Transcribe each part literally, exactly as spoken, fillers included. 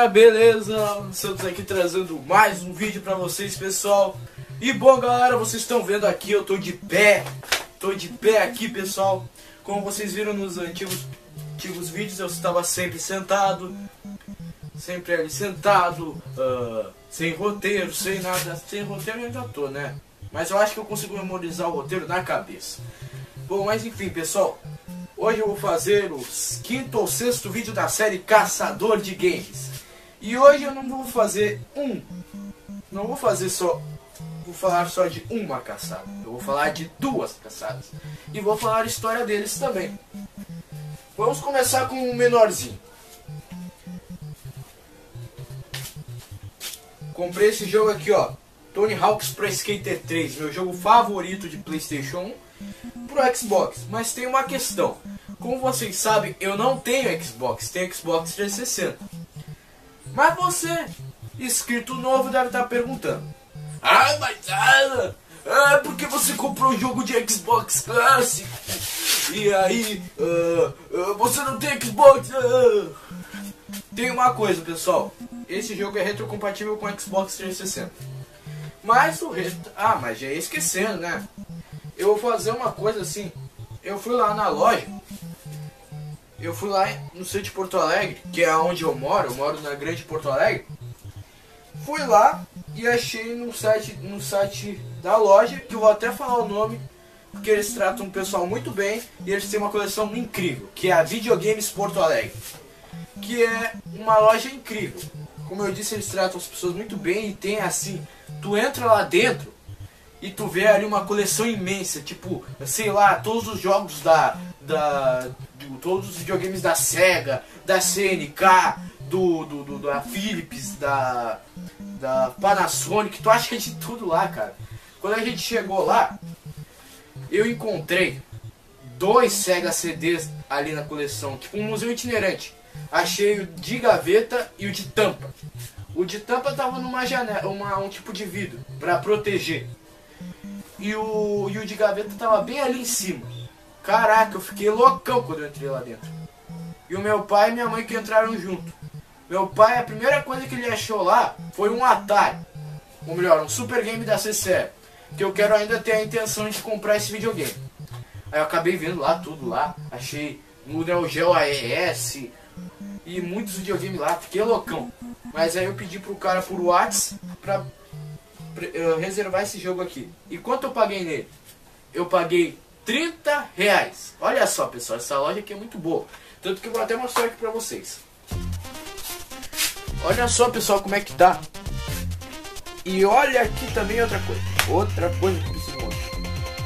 galera, beleza? Estamos aqui trazendo mais um vídeo pra vocês, pessoal. E bom, galera, vocês estão vendo aqui, eu tô de pé. Tô de pé aqui, pessoal. Como vocês viram nos antigos, antigos vídeos, eu estava sempre sentado. Sempre ali sentado, uh, sem roteiro, sem nada. Sem roteiro eu ainda tô, né? Mas eu acho que eu consigo memorizar o roteiro na cabeça. Bom, mas enfim, pessoal. Hoje eu vou fazer o quinto ou sexto vídeo da série Caçador de Games. E hoje eu não vou fazer um. Não vou fazer só... Vou falar só de uma caçada. Eu vou falar de duas caçadas. E vou falar a história deles também. Vamos começar com o menorzinho. Comprei esse jogo aqui, ó. Tony Hawk's Pro Skater três. Meu jogo favorito de PlayStation um. Pro Xbox, mas tem uma questão. Como vocês sabem, eu não tenho Xbox, tenho Xbox trezentos e sessenta. Mas você, inscrito novo, deve estar perguntando: ah, mas ah, é porque você comprou um jogo de Xbox clássico e aí uh, uh, você não tem Xbox? Uh. Tem uma coisa, pessoal, esse jogo é retrocompatível com Xbox trezentos e sessenta. Mas o resto... Ah, mas já ia esquecendo, né? Eu vou fazer uma coisa assim. Eu fui lá na loja. Eu fui lá no centro de Porto Alegre, que é onde eu moro. Eu moro na grande Porto Alegre. Fui lá e achei no site, no site da loja, que eu vou até falar o nome, porque eles tratam o pessoal muito bem. E eles têm uma coleção incrível, que é a Videogames Porto Alegre, que é uma loja incrível. Como eu disse, eles tratam as pessoas muito bem. E tem assim, tu entra lá dentro e tu vê ali uma coleção imensa, tipo, sei lá, todos os jogos da, da de, todos os videogames da Sega, da C N K, do, do, do da Philips, da, da Panasonic. Tu acha que é de tudo lá, cara. Quando a gente chegou lá, eu encontrei dois Sega C Ds ali na coleção, tipo um museu itinerante. Achei o de gaveta e o de tampa. O de tampa tava numa janela, uma, um tipo de vidro para proteger. E o, e o de gaveta tava bem ali em cima. Caraca, eu fiquei loucão quando eu entrei lá dentro. E o meu pai e minha mãe que entraram junto. Meu pai, a primeira coisa que ele achou lá foi um Atari. Ou melhor, um Super Game da C C E. Que eu quero ainda ter a intenção de comprar esse videogame. Aí eu acabei vendo lá tudo lá. Achei no Neo Geo A E S e muitos videogames lá. Fiquei loucão. Mas aí eu pedi pro cara por WhatsApp pra Uh, reservar esse jogo aqui. E quanto eu paguei nele? Eu paguei trinta reais. Olha só, pessoal, essa loja aqui é muito boa. Tanto que eu vou até mostrar aqui pra vocês. Olha só, pessoal, como é que tá. E olha aqui também outra coisa. Outra coisa que preciso mostrar.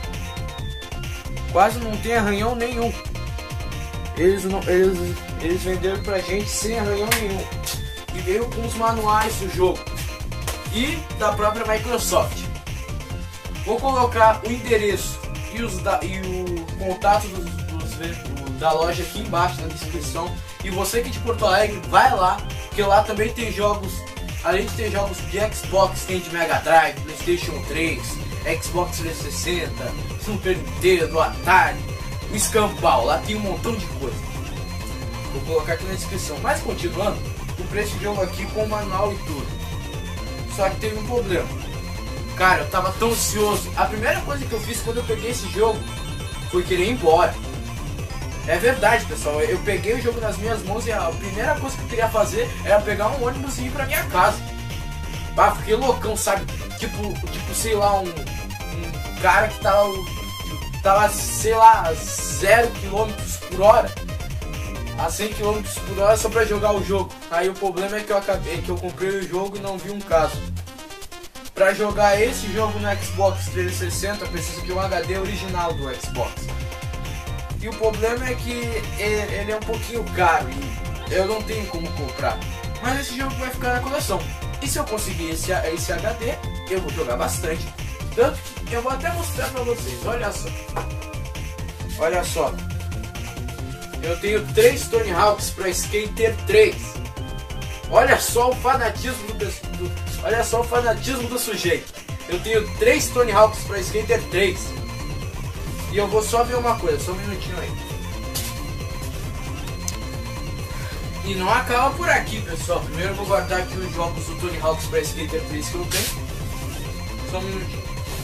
Quase não tem arranhão nenhum. Eles, não, eles, eles venderam pra gente sem arranhão nenhum. E veio com os manuais do jogo e da própria Microsoft. Vou colocar o endereço e, os da, e o contato dos, dos, do, da loja aqui embaixo na descrição. E você que é de Porto Alegre, vai lá, porque lá também tem jogos, além de ter jogos de Xbox, tem de Mega Drive, PlayStation três, Xbox trezentos e sessenta, Super Nintendo, Atari, o Escambau, lá tem um montão de coisa. Vou colocar aqui na descrição. Mas continuando, comprei esse jogo aqui com o manual e tudo. Só que teve um problema. Cara, eu tava tão ansioso. A primeira coisa que eu fiz quando eu peguei esse jogo foi querer ir embora. É verdade, pessoal. Eu peguei o jogo nas minhas mãos e a primeira coisa que eu queria fazer era pegar um ônibus e ir pra minha casa. Ah, fiquei loucão, sabe? Tipo, tipo sei lá, um, um cara que tava, tava, sei lá, zero quilômetros por hora. A cem quilômetros por hora só pra jogar o jogo. Aí o problema é que eu acabei, que eu comprei o jogo e não vi um caso. Pra jogar esse jogo no Xbox trezentos e sessenta, eu preciso de um H D original do Xbox. E o problema é que ele é um pouquinho caro e eu não tenho como comprar. Mas esse jogo vai ficar na coleção. E se eu conseguir esse, esse H D, eu vou jogar bastante. Tanto que eu vou até mostrar pra vocês. Olha só. Olha só. Eu tenho três Tony Hawk's Pro Skater três. Olha só o fanatismo do, do olha só o fanatismo do sujeito. Eu tenho três Tony Hawk's Pro Skater três. E eu vou só ver uma coisa, só um minutinho aí. E não acaba por aqui, pessoal. Primeiro eu vou guardar aqui os jogos do Tony Hawk's Pro Skater três que eu tenho. Só um minutinho.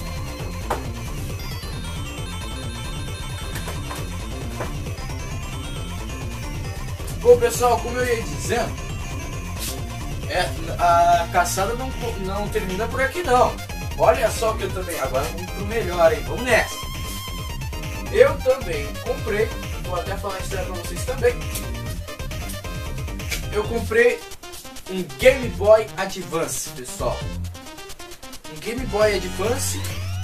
Bom, pessoal, como eu ia dizendo, é, a caçada não, não termina por aqui não. Olha só que eu também, agora vamos pro melhor, hein? Vamos nessa. Eu também comprei, vou até falar isso pra vocês também. Eu comprei um Game Boy Advance, pessoal. Um Game Boy Advance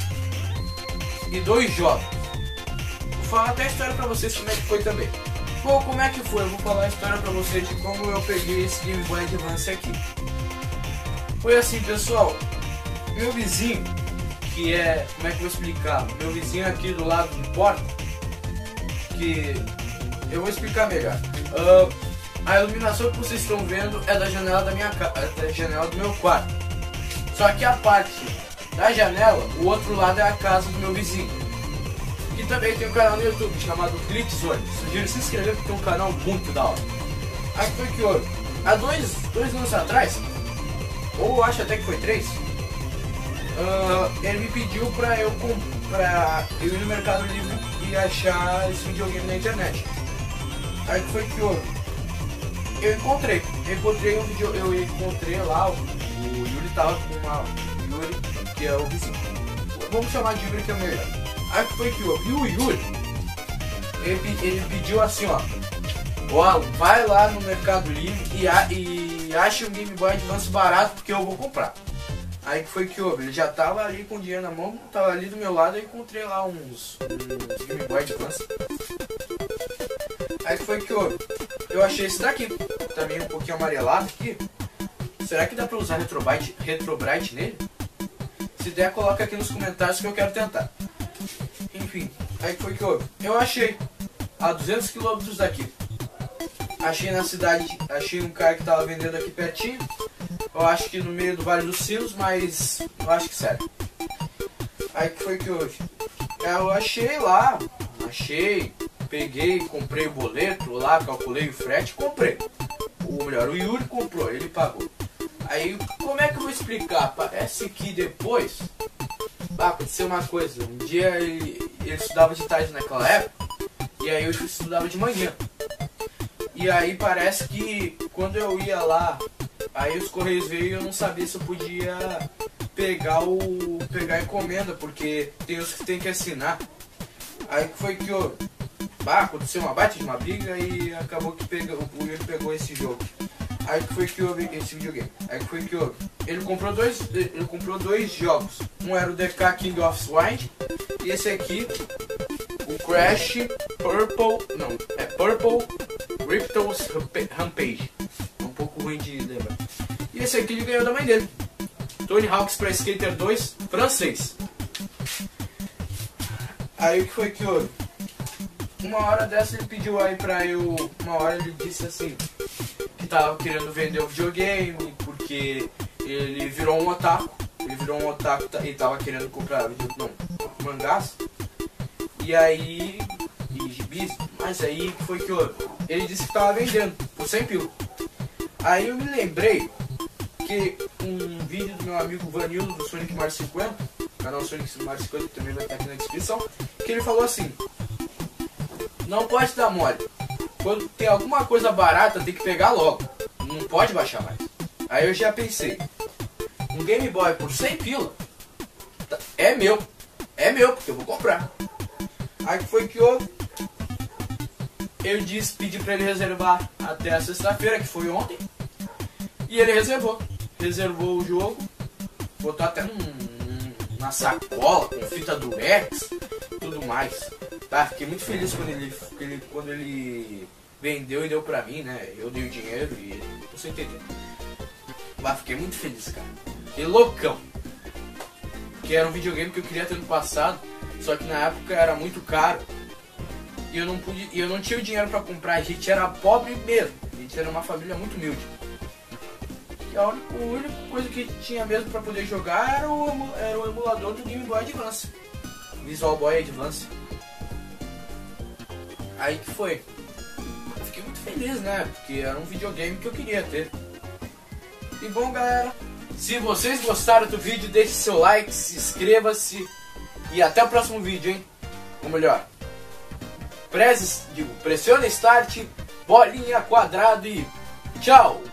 e dois jogos. Vou falar até a história pra vocês como é que foi também. Bom, como é que foi? Eu vou falar a história pra vocês de como eu peguei esse Game Boy Advance aqui. Foi assim, pessoal. Meu vizinho, que é... Como é que eu vou explicar? Meu vizinho aqui do lado de porta, que... Eu vou explicar melhor. Uh, a iluminação que vocês estão vendo é da janela da minha casa, da janela do meu quarto. Só que a parte da janela, o outro lado é a casa do meu vizinho. E também tem um canal no YouTube chamado Glitchzone. Sugiro se inscrever porque é um canal muito da hora. Aí foi que houve. Há dois, dois anos atrás, ou eu acho até que foi três, uh, ele me pediu pra eu, pra eu ir no Mercado Livre e achar esse videogame na internet. Aí foi que houve. Eu encontrei. Eu encontrei um vídeo. Eu encontrei lá, o, o Yuri tava com uma. Yuri, que é o vizinho. Vamos chamar de Yuri que é o melhor. Aí que foi que houve. E o Yuri, ele, ele pediu assim, ó. Ó, vai lá no Mercado Livre e, a, e ache um Game Boy Advance barato porque eu vou comprar. Aí que foi que houve. Ele já tava ali com o dinheiro na mão, tava ali do meu lado e encontrei lá uns, uns Game Boy Advance. Aí que foi que houve. Eu achei esse daqui, também um pouquinho amarelado aqui. Será que dá pra usar Retrobrite, Retrobrite nele? Se der, coloca aqui nos comentários que eu quero tentar. Enfim, aí que foi que houve. Eu achei a duzentos quilômetros daqui. Achei na cidade, achei um cara que tava vendendo aqui pertinho. Eu acho que no meio do Vale dos Sinos, mas eu acho que sério. Aí que foi que houve. Eu achei lá, achei, peguei, comprei o boleto lá, calculei o frete, comprei. Ou melhor, o Yuri comprou, ele pagou. Aí, como é que eu vou explicar? Parece que depois ah, aconteceu uma coisa. Um dia ele, ele estudava de tarde naquela época, e aí eu estudava de manhã. E aí parece que quando eu ia lá, aí os correios veio e eu não sabia se eu podia pegar o pegar a encomenda, porque tem os que tem que assinar. Aí foi que eu bah, aconteceu uma bate de uma briga e acabou que pegou, o Yuri pegou esse jogo. Aí que foi que houve esse videogame. Aí que foi que houve. Ele comprou dois, ele comprou dois jogos. Um era o D K King of Swine e esse aqui, o Crash Purple, não, é Purple Ripto's Rampage. É um pouco ruim de lembrar. E esse aqui ele ganhou da mãe dele. Tony Hawk's Pro Skater dois, francês. Aí o que foi que houve? Uma hora dessa ele pediu aí pra eu. Uma hora ele disse assim que tava querendo vender o videogame porque ele virou um otaku. Ele virou um otaku e tava querendo comprar não, mangás. E aí. E gibis. Mas aí que foi que houve? Ele disse que tava vendendo por cem pila. Aí eu me lembrei que um vídeo do meu amigo Vanildo do Sonic Mario cinquenta, canal Sonic Mario cinquenta que também vai estar aqui na descrição, que ele falou assim: não pode dar mole. Quando tem alguma coisa barata, tem que pegar logo. Não pode baixar mais. Aí eu já pensei, um Game Boy por cem pila é meu. É meu, porque eu vou comprar. Aí foi que eu eu disse, pedi pra ele reservar até a sexta-feira, que foi ontem. E ele reservou. Reservou o jogo. Botou até num, na sacola, com fita durex, tudo mais. Tá, fiquei muito feliz quando ele, ele, quando ele vendeu e deu pra mim, né? Eu dei o dinheiro e você entendeu. Mas fiquei muito feliz, cara. Fiquei loucão. Que era um videogame que eu queria ter no passado, só que na época era muito caro. E eu não pude, eu não tinha o dinheiro pra comprar, a gente era pobre mesmo. A gente era uma família muito humilde. E a única, a única coisa que tinha mesmo pra poder jogar era o, era o emulador do Game Boy Advance. Visual Boy Advance. Aí que foi. Eu fiquei muito feliz, né? Porque era um videogame que eu queria ter. E bom, galera, se vocês gostaram do vídeo, deixe seu like, se inscreva-se e até o próximo vídeo, hein? Ou melhor, presse, digo, pressione Start, bolinha, quadrado e tchau!